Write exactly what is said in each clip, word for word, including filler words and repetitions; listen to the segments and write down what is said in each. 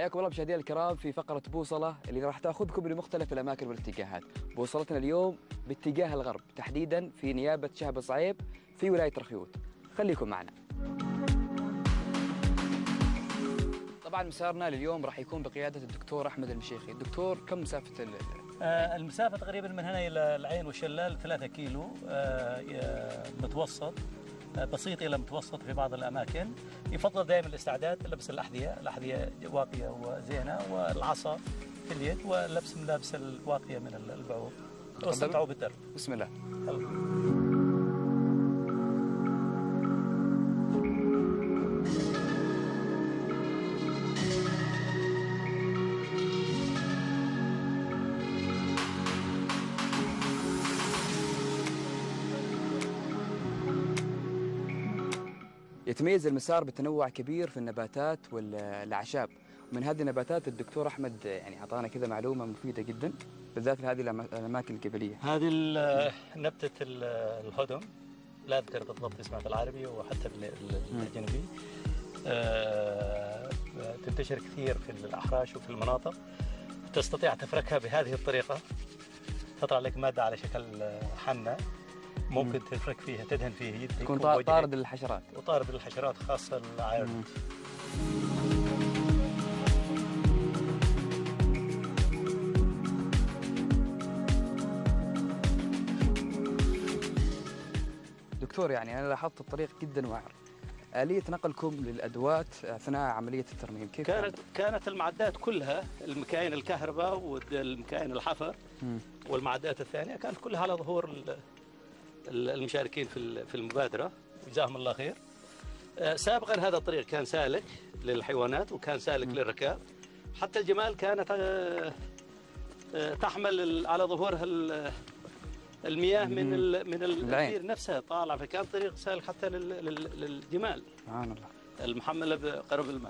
حياكم الله مشاهدينا الكرام في فقرة بوصلة اللي راح تاخذكم لمختلف الأماكن والاتجاهات. بوصلتنا اليوم باتجاه الغرب، تحديدا في نيابة شهب صعيب في ولاية رخيوت. خليكم معنا. طبعا مسارنا لليوم راح يكون بقيادة الدكتور أحمد المشيخي. الدكتور، كم مسافة ال آه المسافة تقريبا من هنا إلى العين والشلال ثلاثة كيلو، آه متوسط، آه بسيط إلى متوسط في بعض الأماكن. يفضل دائما الاستعداد، لبس الأحذية، الأحذية واقية وزينة، والعصا في اليد، ولبس ملابس الواقية من البعوض، واستمتعوا بالدرب. بسم الله. يتميز المسار بتنوع كبير في النباتات والأعشاب، ومن هذه النباتات الدكتور أحمد يعني أعطانا كذا معلومة مفيدة جدا بالذات في هذه الأماكن الجبلية. هذه نبتة الهدم، لا أذكر بالضبط اسمها بالعربي وحتى بالأجنبي، تنتشر كثير في الأحراش وفي المناطق. تستطيع تفركها بهذه الطريقة، تطلع لك مادة على شكل حنة، ممكن تفرك فيها، تدهن فيها يدك، تكون طارد للحشرات، وطارد للحشرات خاصة العيون. دكتور، يعني أنا لاحظت الطريق جدا وعر. آلية نقلكم للأدوات أثناء عملية الترميم كيف كانت؟ كانت, كانت المعدات كلها، المكاين الكهرباء والمكاين الحفر م. والمعدات الثانية كانت كلها على ظهور المشاركين في في المبادرة، جزاهم الله خير. سابقا هذا الطريق كان سالك للحيوانات وكان سالك م. للركاب. حتى الجمال كانت تحمل على ظهورها المياه من من البير نفسها طالعه، فكان طريق سالك حتى للجمال سبحان الله المحمله بقرب الماء.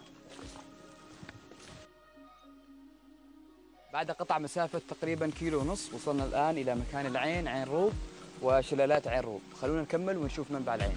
بعد قطع مسافه تقريبا كيلو ونص وصلنا الان الى مكان العين، عين روب وشلالات عين روب. خلونا نكمل ونشوف منبع العين.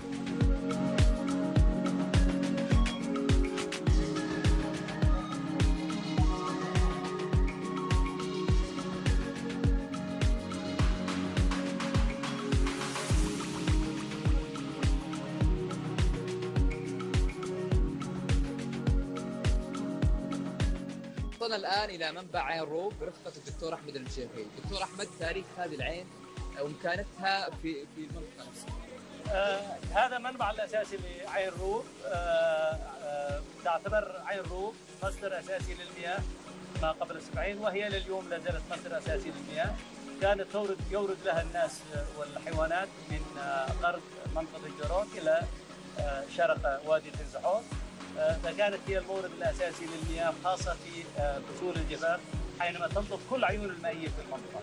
وصلنا الآن إلى منبع عين روب برفقة الدكتور أحمد المشيخي. دكتور أحمد، تاريخ هذه العين ومكانتها في في المنطقة نفسها. آه هذا منبع الأساسي لعين روب. آه آه تعتبر عين روب مصدر أساسي للمياه ما قبل السبعين، وهي لليوم لا زالت مصدر أساسي للمياه. كانت تورد يورد لها الناس والحيوانات من آه غرب منطقة الجرون إلى آه شرق وادي تنزحور. فكانت هي المورد الأساسي للمياه، خاصة في فصول الجفاف حينما تنضب كل عيون المائية في المنطقة.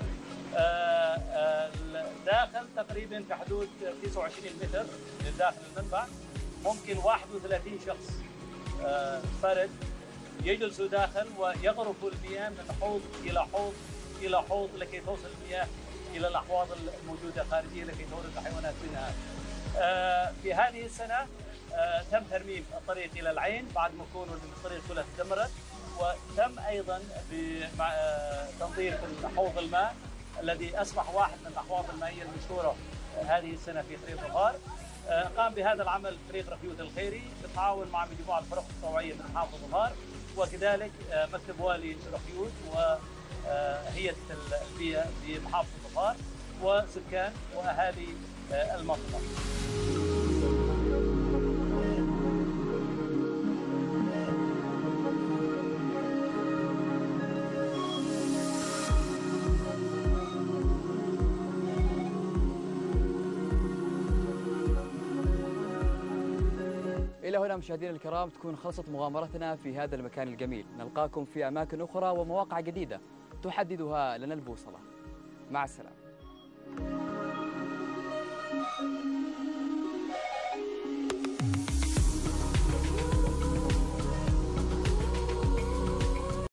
داخل تقريبا في حدود تسعة وعشرين متر من داخل المنبع، ممكن واحد وثلاثين شخص فرد يجلسوا داخل ويغرفوا المياه من حوض إلى حوض إلى حوض لكي توصل المياه إلى الأحواض الموجودة خارجية لكي تورد الحيوانات منها. في هذه السنة آه، تم ترميم الطريق إلى العين بعد ما كون الطريق كلها تدمرت، وتم أيضا بتنظيف حوض الماء الذي أصبح واحد من الأحواض المائية المشهورة آه، هذه السنة في خريف ظفار. آه، قام بهذا العمل فريق رخيوت الخيري بالتعاون مع مجموعة الفرق التطوعية من محافظة ظفار، وكذلك آه، مكتب والي رخيوت وهيئة البيئة بمحافظة ظفار وسكان وأهالي آه، المنطقة. إلى هنا مشاهدينا الكرام تكون خلصت مغامرتنا في هذا المكان الجميل. نلقاكم في أماكن أخرى ومواقع جديدة تحددها لنا البوصلة. مع السلامة.